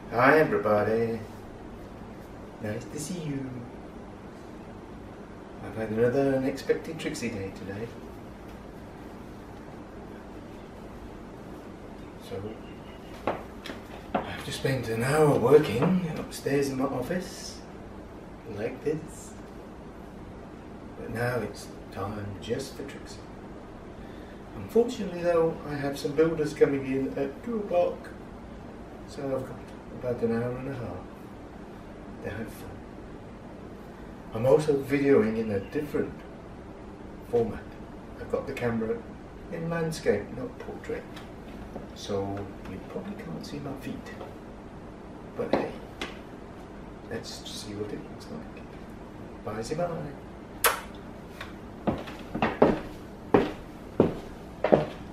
Hi everybody, nice to see you. I've had another unexpected Trixie day today. So, I have to spend an hour working upstairs in my office, like this. But now it's time just for Trixie. Unfortunately though, I have some builders coming in at 2 o'clock, so I've got about an hour and a half to have fun. I'm also videoing in a different format. I've got the camera in landscape, not portrait, so you probably can't see my feet. But hey, let's see what it looks like. Bye-bye.